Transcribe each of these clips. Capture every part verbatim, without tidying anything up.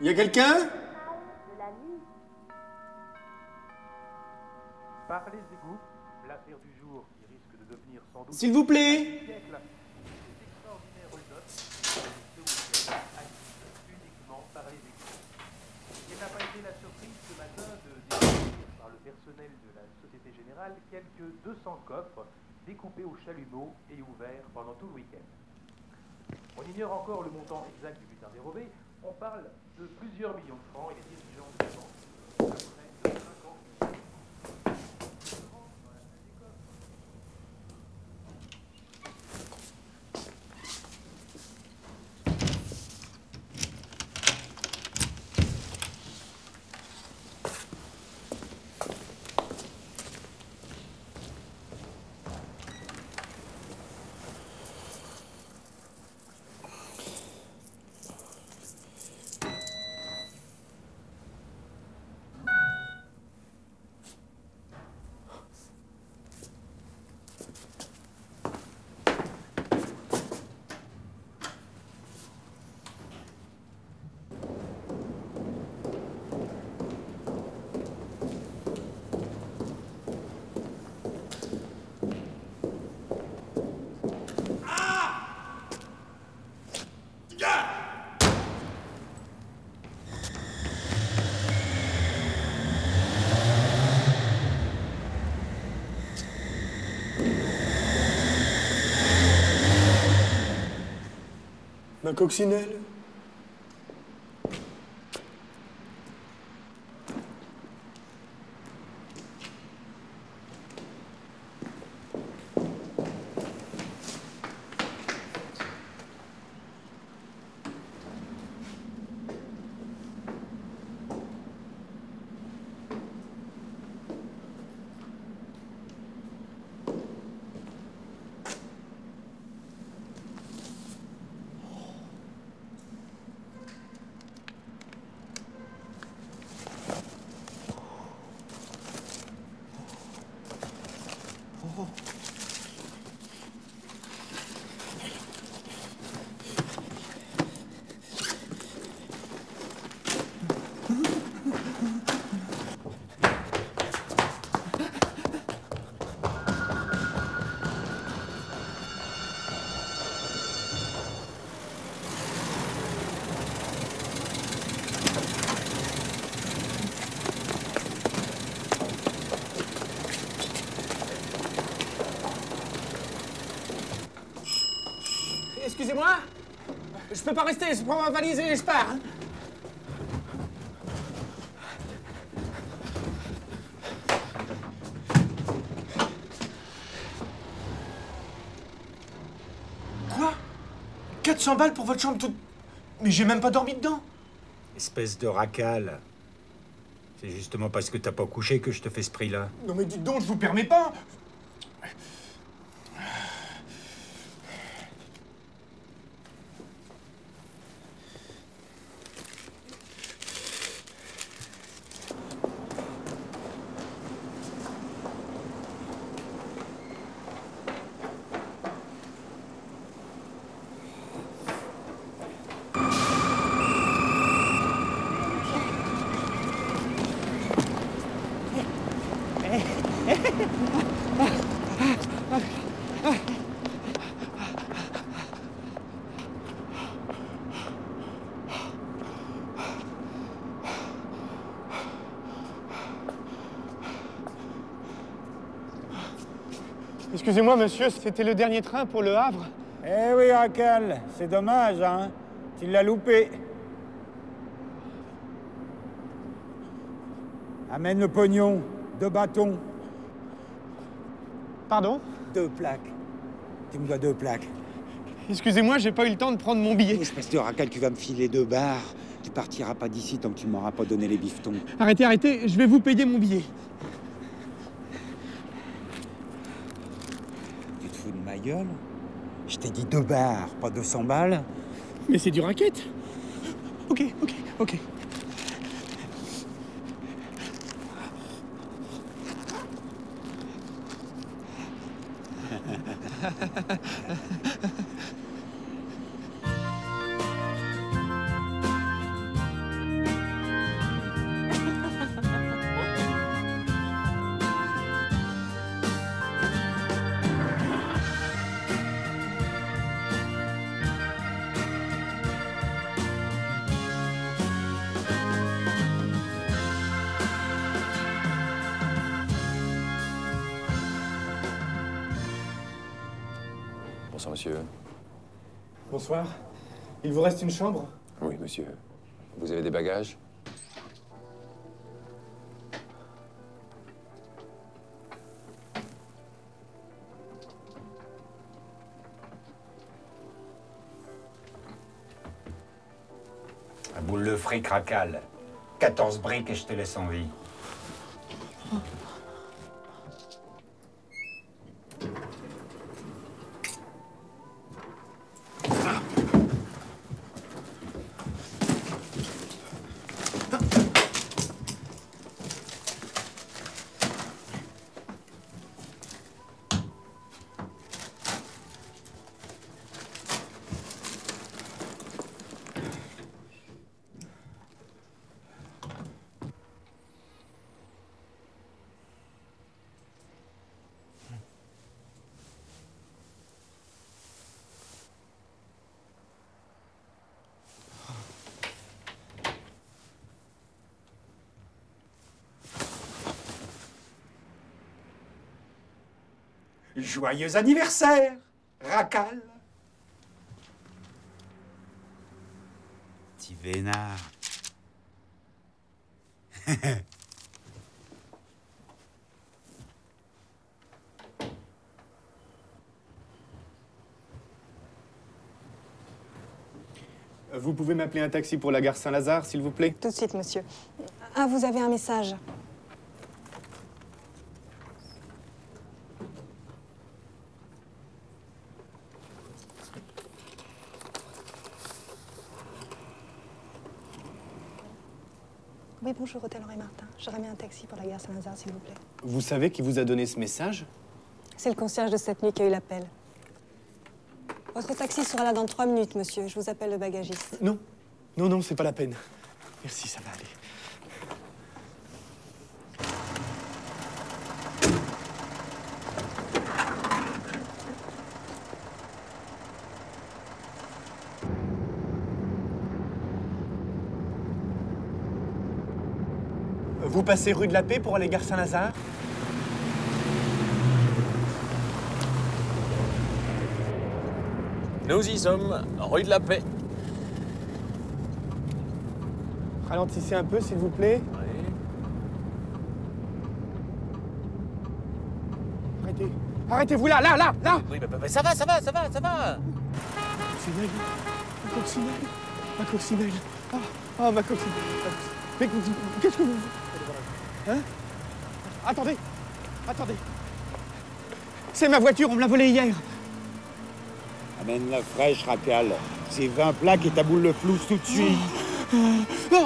Y a quelqu'un? De la nuit. Par les égouts, l'affaire du jour qui risque de devenir sans doute... S'il vous plaît. Siècle, ces extraordinaires hold-up ce week-end acquis uniquement par les égouts. Quelle n'a pas été la surprise ce matin de découvrir par le personnel de la Société Générale quelques deux cents coffres découpés au chalumeau et ouverts pendant tout le week-end. On ignore encore le montant exact du butin dérobé. On parle de plusieurs millions de francs et les dirigeants de la banque, après de cinquante millions. Ma coccinelle. Excusez-moi, je peux pas rester, je prends ma valise et je pars. Quoi? quatre cents balles pour votre chambre toute... Mais j'ai même pas dormi dedans. Espèce de racal. C'est justement parce que t'as pas couché que je te fais ce prix-là. Non mais dites donc, je vous permets pas. Excusez-moi, monsieur, c'était le dernier train pour Le Havre. Eh oui, Racal, c'est dommage, hein. Tu l'as loupé. Amène le pognon, deux bâtons. Pardon? Deux plaques. Tu me dois deux plaques. Excusez-moi, j'ai pas eu le temps de prendre mon billet. Espèce de Racal, tu vas me filer deux barres. Tu partiras pas d'ici tant que tu m'auras pas donné les bifetons. Arrêtez, arrêtez, je vais vous payer mon billet. Tu te fous de ma gueule? Je t'ai dit deux barres, pas deux cents balles. Mais c'est du racket. Ok, ok, ok. Bonsoir, monsieur. Bonsoir. Il vous reste une chambre? Oui, monsieur. Vous avez des bagages? Un boule de fric racal. quatorze briques et je te laisse en vie. Joyeux anniversaire, Racal. Petit vénard. Vous pouvez m'appeler un taxi pour la gare Saint-Lazare, s'il vous plaît? Tout de suite, monsieur. Ah, vous avez un message. Oui, bonjour, Hôtel Henri Martin. J'aurais mis un taxi pour la gare Saint-Lazare, s'il vous plaît. Vous savez qui vous a donné ce message? C'est le concierge de cette nuit qui a eu l'appel. Votre taxi sera là dans trois minutes, monsieur. Je vous appelle le bagagiste. Non. Non, non, c'est pas la peine. Merci, ça va aller. Vous passez rue de la Paix pour aller gare Saint-Lazare? Nous y sommes, rue de la Paix. Ralentissez un peu, s'il vous plaît. Oui. Arrêtez. Arrêtez-vous là, là, là, là! Oui, mais, mais ça va, ça va, ça va, ça va. Coccinelle. Ma coccinelle. Ma coccinelle. Ah, ah, ma coccinelle. Mais qu'est-ce que vous... Hein? Attendez. Attendez. C'est ma voiture, on me l'a volée hier. Amène la fraîche, Racal. C'est vingt plaques et ta boule de flouze tout de suite. Oh.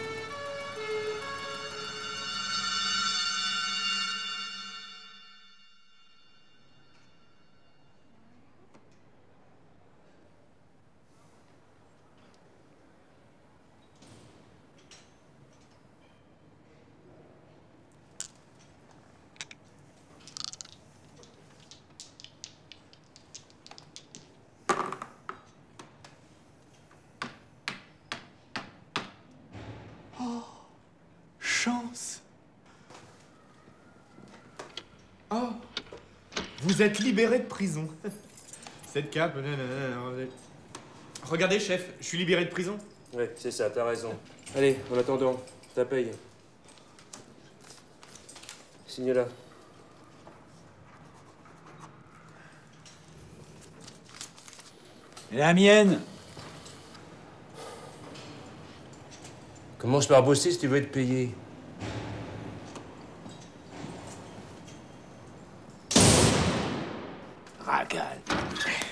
Chance. Oh, vous êtes libéré de prison. Cette cape. Regardez, chef, je suis libéré de prison. Ouais, c'est ça, t'as raison. Allez, en attendant, ta paye. Signe-la. La mienne. Commence par bosser si tu veux être payé. Racal.